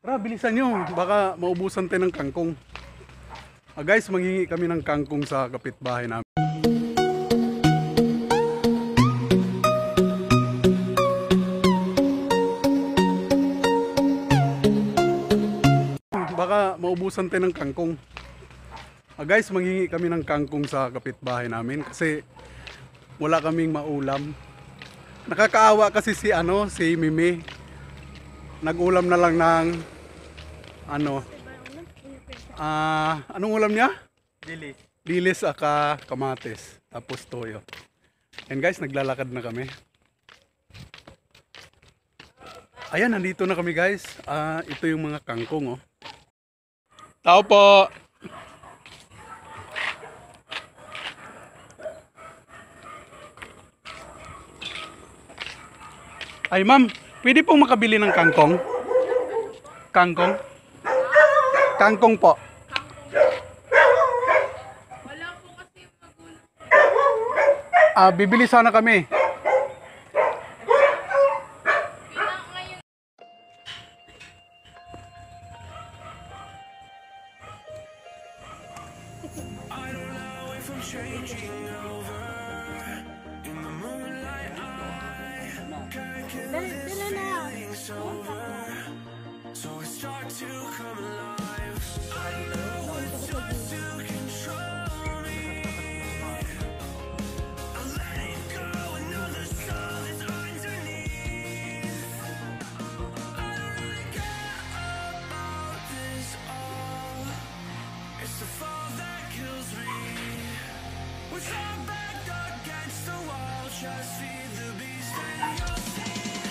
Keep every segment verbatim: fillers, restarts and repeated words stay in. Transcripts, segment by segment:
Tara, bilisan nyo. Baka maubusan tayo ng kangkong. Ah, guys, manghingi kami ng kangkong sa kapitbahay namin. Baka maubusan tayo ng kangkong. Ah, guys, manghingi kami ng kangkong sa kapitbahay namin kasi wala kaming maulam. Nakakaawa kasi si ano, si Mimi. Nag-ulam na lang ng ano, ah, uh, anong ulam niya? Dilis. Dilis aka kamatis, tapos toyo. And guys, naglalakad na kami. Ayan, nandito na kami guys. Ah, uh, ito yung mga kangkong oh. Tao po. Ay ma'am, pwede pong makabili ng kangkong? Kangkong? Kangkong po. Wala po kasi magulang. Ah, bibili sana kami. So I start to come alive. I know it starts to control me. I let it go, another soul is underneath. I don't really care about this all. It's the fall that kills me. We're so back against the wall. Just feed the beast and you'll see.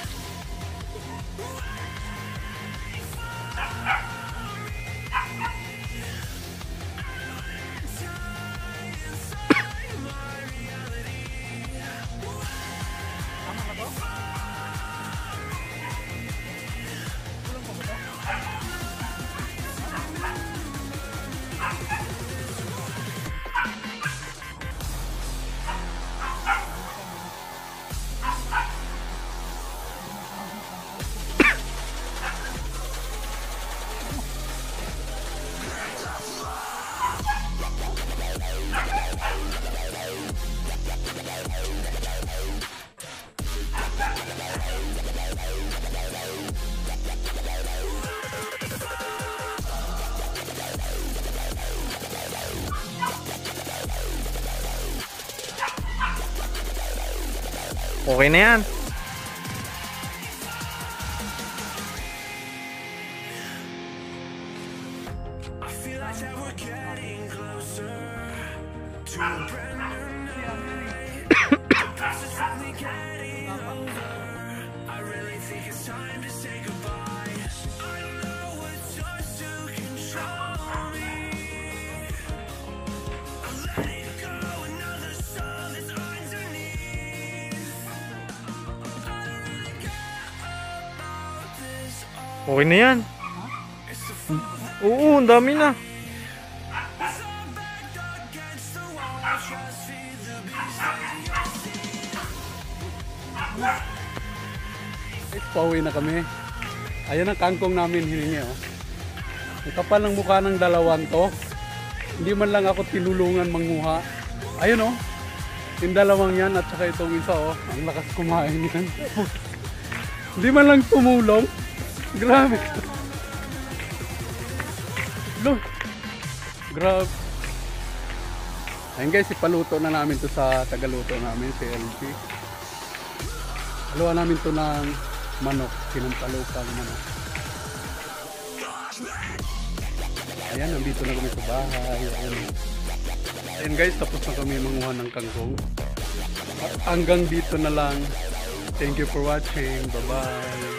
Okay na yan. I feel like that we're getting closer to a brand new night. The past is finally getting over. I really think it's time to say goodbye. I know what starts to control me. I let it go, another soul is underneath. I don't really care about this all. Okay na yan. It's the fall that Oo, ang dami na. Guys, pauwi na kami. Ayan ang kangkong namin hiningi oh. Ang kapal ng mukha ng dalawan to. Hindi man lang ako tinulungan manguha. Ayun oh. Yung dalawang yan at saka itong isa oh. Ang lakas kumain yan. Hindi man lang tumulong. Grabe. Look. Grabe. Ayun guys, ipaluto na namin to sa tagaluto namin, si L P. Haluan namin to ng manok, sinampalukang manok. Ayan, nandito na kami sa bahay. Ayan. Ayan guys, tapos na kami manguha ng kangkong. At hanggang dito na lang. Thank you for watching. Bye-bye.